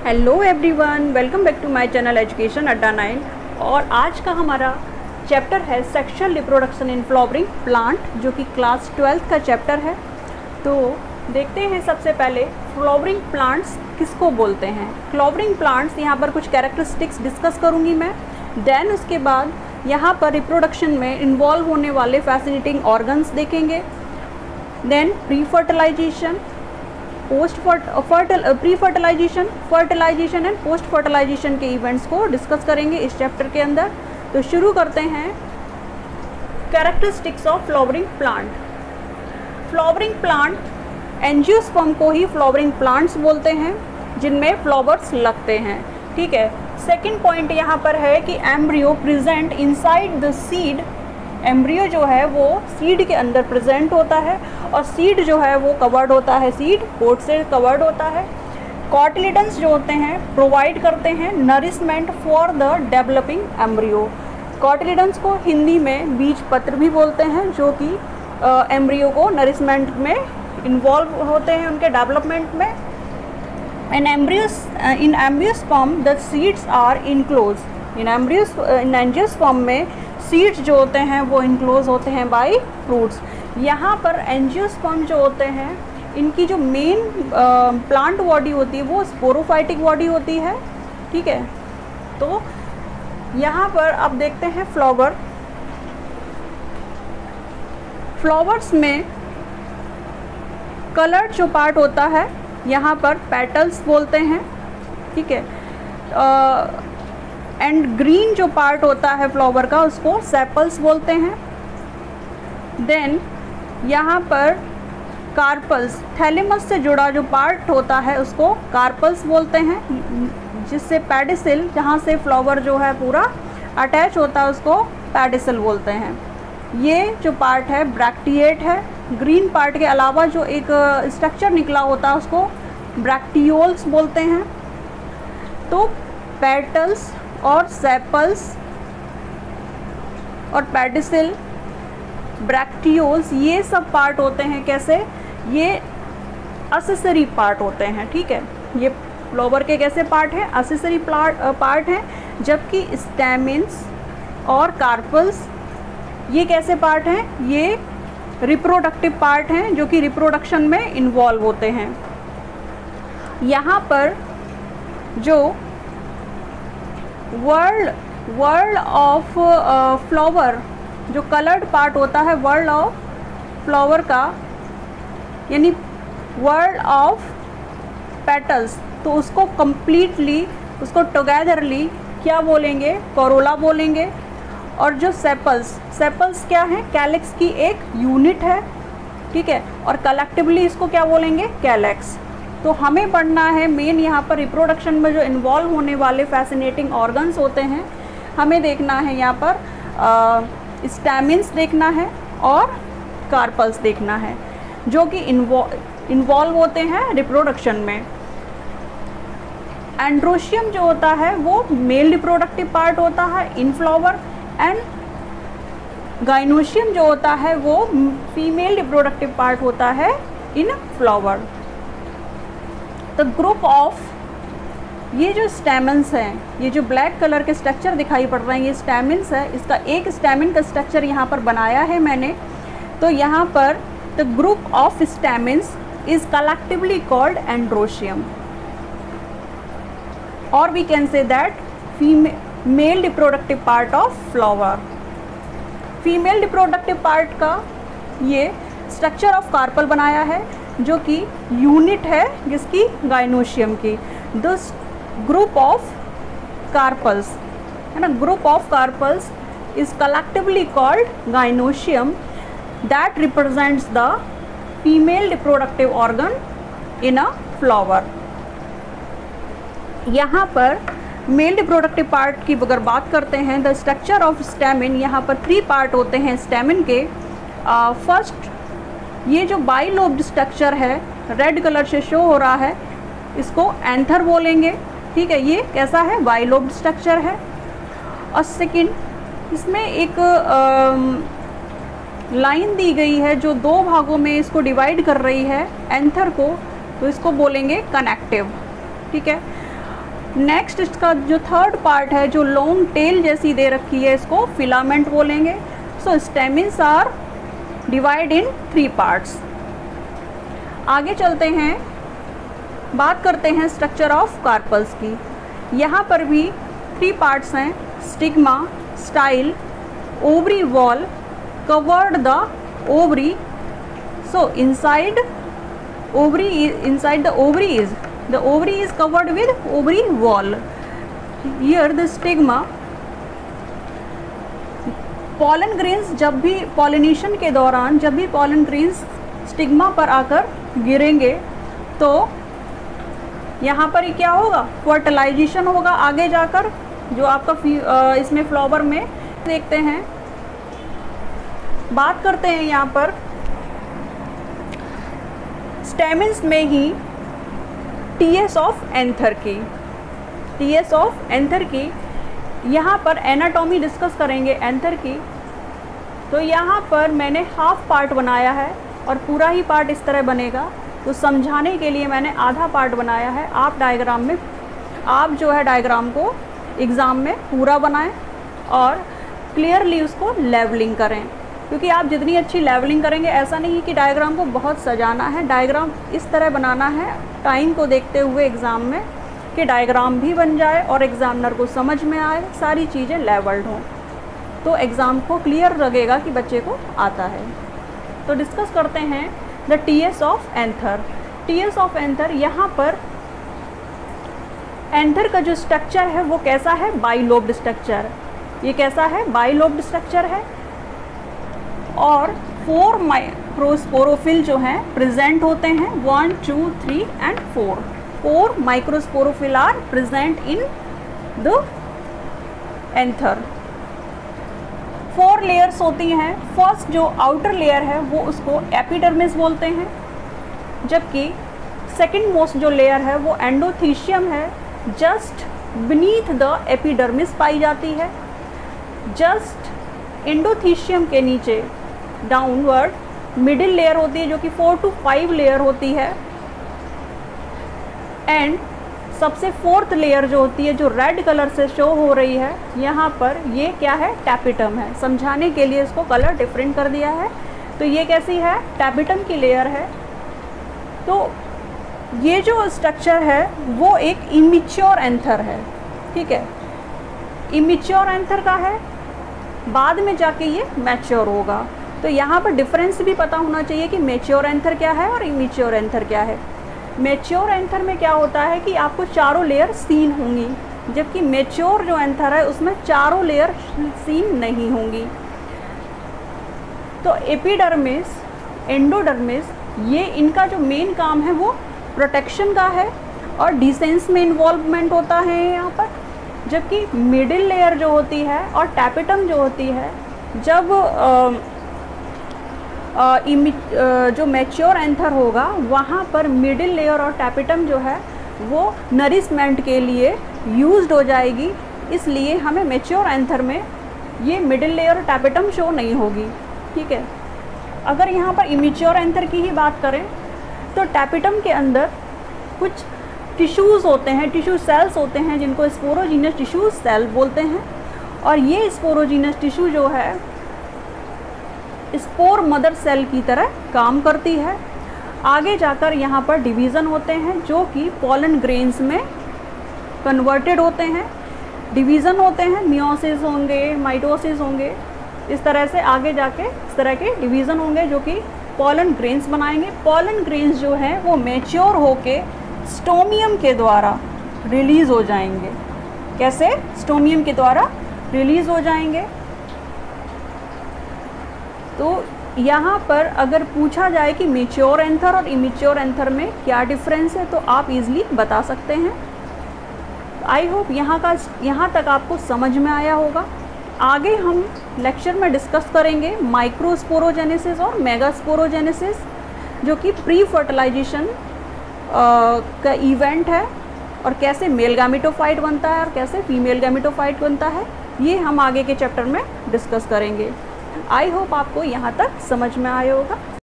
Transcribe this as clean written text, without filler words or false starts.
Hello everyone, welcome back to my channel education Adda 9। और आज का हमारा चैप्टर है sexual reproduction in flowering plant, जो कि क्लास 12th का चैप्टर है। तो देखते हैं सबसे पहले फ्लावरिंग प्लांट्स किसको बोलते हैं। फ्लावरिंग प्लांट्स, यहाँ पर कुछ कैरेक्टरिस्टिक्स डिस्कस करूँगी मैं। देन उसके बाद यहाँ पर रिप्रोडक्शन में इन्वॉल्व होने वाले फैसिनेटिंग ऑर्गन्स देखेंगे। Then pre fertilisation, pre fertilisation, fertilisation and post fertilisation के इवेंट्स को डिस्कस करेंगे इस चैप्टर के अंदर। तो शुरू करते हैं characteristics of flowering plant. Flowering plant, angiosperm को ही फ्लावरिंग प्लांट्स बोलते हैं, जिनमें फ्लावर्स लगते हैं। ठीक है। सेकंड पॉइंट यहाँ पर है कि embryo present inside the seed. Embryo जो है वो सीड के अंदर प्रेजेंट होता है और सीड जो है वो कवर्ड होता है, सीड कोट से कवर्ड होता है। कॉटिलिडन्स जो होते हैं प्रोवाइड करते हैं nourishment for the developing embryo. Cotyledons को हिंदी में बीज पत्र भी बोलते हैं, जो कि एम्ब्रियो को नरिशमेंट में इन्वॉल्व होते हैं, उनके डेवलपमेंट में। In embryosperm the seeds are enclose. In angiosperm में सीड्स जो होते हैं वो इनक्लोज होते हैं बाय फ्रूट्स। यहाँ पर एंजियोस्पर्म जो होते हैं, इनकी जो मेन प्लांट बॉडी होती है वो स्पोरोफाइटिक बॉडी होती है। ठीक है। तो यहाँ पर अब देखते हैं फ्लावर। फ्लावर्स में कलर्ड जो पार्ट होता है यहाँ पर पेटल्स बोलते हैं। ठीक है। एंड ग्रीन जो पार्ट होता है फ्लावर का, उसको सेपल्स बोलते हैं। देन यहाँ पर कार्पल्स, थैलेमस से जुड़ा जो पार्ट होता है उसको कार्पल्स बोलते हैं, जिससे पेडिसिल, जहाँ से फ्लावर जो है पूरा अटैच होता है, उसको पेडिसिल बोलते हैं। ये जो पार्ट है ब्रैक्टिएट है। ग्रीन पार्ट के अलावा जो एक स्ट्रक्चर निकला होता है उसको ब्रैक्टियोल्स बोलते हैं। तो पेटल्स और सेपल्स और पेडिसिल, ब्रैक्टियोल्स, ये सब पार्ट होते हैं कैसे, ये एक्सेसरी पार्ट होते हैं। ठीक है। ये फ्लावर के कैसे पार्ट हैं, एक्सेसरी पार्ट हैं। जबकि स्टैमेंस और कार्पल्स ये कैसे पार्ट हैं, ये रिप्रोडक्टिव पार्ट हैं, जो कि रिप्रोडक्शन में इन्वॉल्व होते हैं। यहाँ पर जो वर्ल्ड ऑफ फ्लावर, जो कलर्ड पार्ट होता है वर्ल्ड ऑफ फ्लावर का, यानी वर्ल्ड ऑफ पेटल्स, तो उसको कम्प्लीटली, उसको टुगेदरली क्या बोलेंगे, कोरोला बोलेंगे। और जो सेपल्स क्या है, कैलिक्स की एक यूनिट है। ठीक है। और कलेक्टिवली इसको क्या बोलेंगे, कैलेक्स। तो हमें पढ़ना है मेन यहाँ पर रिप्रोडक्शन में जो इन्वॉल्व होने वाले फैसिनेटिंग ऑर्गन्स होते हैं, हमें देखना है यहाँ पर स्टैमिन्स देखना है और कार्पल्स देखना है, जो कि इन्वॉल्व होते हैं रिप्रोडक्शन में। एंड्रोशियम जो होता है वो मेल रिप्रोडक्टिव पार्ट होता है इन फ्लावर, एंड गाइनोशियम जो होता है वो फीमेल रिप्रोडक्टिव पार्ट होता है in flower. The group of, ये जो स्टैमेंस हैं, ये जो ब्लैक कलर के स्ट्रक्चर दिखाई पड़ रहे हैं, ये स्टैमेंस है। इसका एक स्टैमेन का स्ट्रक्चर यहाँ पर बनाया है मैंने। तो यहाँ पर the group of stamens is collectively called androecium, और we can say that male reproductive part of flower. Female reproductive part का ये स्ट्रक्चर ऑफ कार्पल बनाया है, जो कि यूनिट है जिसकी गाइनोशियम की। दिस ग्रुप ऑफ कार्पल्स है ना, group of carpels is collectively called gynoecium, that represents the female reproductive organ in a flower. यहाँ पर मेल रिप्रोडक्टिव पार्ट की अगर बात करते हैं, द स्ट्रक्चर ऑफ स्टैमिन, यहाँ पर 3 पार्ट होते हैं स्टैमिन के। फर्स्ट, ये जो बाइलोब्ड स्ट्रक्चर है, रेड कलर से शो हो रहा है, इसको एंथर बोलेंगे। ठीक है। ये कैसा है, बाइलोब्ड स्ट्रक्चर है। और सेकंड, इसमें एक लाइन दी गई है जो 2 भागों में इसको डिवाइड कर रही है एंथर को, तो इसको बोलेंगे कनेक्टिव। ठीक है। नेक्स्ट इसका जो थर्ड पार्ट है, जो लॉन्ग टेल जैसी दे रखी है, इसको फिलामेंट बोलेंगे। So stamens are divide in 3 parts. आगे चलते हैं, बात करते हैं स्ट्रक्चर ऑफ कार्पल्स की। यहाँ पर भी 3 पार्ट्स हैं, stigma, style, ovary wall, covered the ovary. So inside the ovary is covered with ovary wall. Here the stigma, pollen grains, जब भी पॉलिनेशन के दौरान जब भी pollen grains स्टिग्मा पर आकर गिरेंगे तो यहाँ पर क्या होगा, फर्टिलाइजेशन होगा आगे जाकर, जो आपका इसमें फ्लावर में देखते हैं। बात करते हैं यहाँ पर स्टेमिन्स में ही टीएस ऑफ एंथर की। यहाँ पर एनाटॉमी डिस्कस करेंगे एंथर की। तो यहाँ पर मैंने हाफ पार्ट बनाया है और पूरा ही पार्ट इस तरह बनेगा, तो समझाने के लिए मैंने आधा पार्ट बनाया है। आप जो है डायग्राम को एग्ज़ाम में पूरा बनाएं और क्लियरली उसको लेवलिंग करें, क्योंकि आप जितनी अच्छी लेवलिंग करेंगे, ऐसा नहीं कि डायग्राम को बहुत सजाना है, डायग्राम इस तरह बनाना है टाइम को देखते हुए एग्ज़ाम में, कि डायग्राम भी बन जाए और एग्ज़ामिनर को समझ में आए, सारी चीज़ें लेवल्ड हों, तो एग्ज़ाम को क्लियर लगेगा कि बच्चे को आता है। तो डिस्कस करते हैं the TS of anther. TS of anther, यहाँ पर एंथर का जो स्ट्रक्चर है वो कैसा है, बाइलोब्ड स्ट्रक्चर। ये कैसा है, बाइलोब्ड स्ट्रक्चर है। और 4 माइक्रोस्पोरोफिल जो हैं प्रेजेंट होते हैं, 1, 2, 3 and 4। 4 microsporophyll are present in the anther. 4 layers होती हैं। फर्स्ट जो आउटर लेयर है वो उसको एपिडर्मिस बोलते हैं, जबकि सेकंड मोस्ट जो लेयर है वो एंडोथीशियम है, जस्ट बीनीथ द एपिडर्मिस पाई जाती है। जस्ट एंडोथीशियम के नीचे डाउनवर्ड मिडिल लेयर होती है, जो कि 4 to 5 लेयर होती है। एंड सबसे 4th लेयर जो होती है, जो रेड कलर से शो हो रही है यहाँ पर, ये क्या है, टैपिटम है। समझाने के लिए इसको कलर डिफरेंट कर दिया है। तो ये कैसी है, टैपिटम की लेयर है। तो ये जो स्ट्रक्चर है वो एक इमेच्योर एंथर है, ठीक है, इमेच्योर एंथर का है, बाद में जाके ये मैच्योर होगा। तो यहाँ पर डिफरेंस भी पता होना चाहिए कि मैच्योर एंथर क्या है और इमेच्योर एंथर क्या है। मैच्योर एंथर में क्या होता है कि आपको चारों लेयर सीन होंगी, जबकि मैच्योर जो एंथर है उसमें चारों लेयर सीन नहीं होंगी। तो एपिडर्मिस, एंडोडर्मिस, ये इनका जो मेन काम है वो प्रोटेक्शन का है और डिसेंस में इन्वॉल्वमेंट होता है यहाँ पर। जबकि मिडिल लेयर जो होती है और टैपिटम जो होती है, जब जो मैच्योर एंथर होगा वहाँ पर मिडिल लेयर और टैपिटम जो है वो नरिशमेंट के लिए यूज्ड हो जाएगी, इसलिए हमें मैच्योर एंथर में ये मिडिल लेयर और टैपिटम शो नहीं होगी, ठीक है। अगर यहाँ पर इमेच्योर एंथर की ही बात करें तो टैपिटम के अंदर कुछ टिश्यूज़ होते हैं, टिश्यू सेल्स होते हैं, जिनको स्पोरोजीनस टिश्यू सेल बोलते हैं। और ये स्पोरोजीनस टिश्यू जो है स्पोर मदर सेल की तरह काम करती है। आगे जाकर यहाँ पर डिवीज़न होते हैं जो कि पॉलन ग्रेन्स में कन्वर्टेड होते हैं। डिवीज़न होते हैं, मियोसिस होंगे, माइटोसिस होंगे, इस तरह से आगे जाके इस तरह के डिवीज़न होंगे जो कि पॉलन ग्रेन्स बनाएंगे। पॉलन ग्रेन्स जो हैं वो मैच्योर होके स्टोमियम के द्वारा रिलीज़ हो जाएंगे। कैसे, स्टोमियम के द्वारा रिलीज़ हो जाएंगे। तो यहाँ पर अगर पूछा जाए कि मैच्योर एंथर और इमेच्योर एंथर में क्या डिफरेंस है तो आप इजीली बता सकते हैं। आई होप यहाँ तक आपको समझ में आया होगा। आगे हम लेक्चर में डिस्कस करेंगे माइक्रोस्पोरोजेनेसिस और मेगास्पोरोजेनेसिस, जो कि प्री फर्टिलाइजेशन का इवेंट है, और कैसे मेल गैमेटोफाइट बनता है और कैसे फीमेल गैमेटोफाइट बनता है, ये हम आगे के चैप्टर में डिस्कस करेंगे। आई होप आपको यहाँ तक समझ में आया होगा।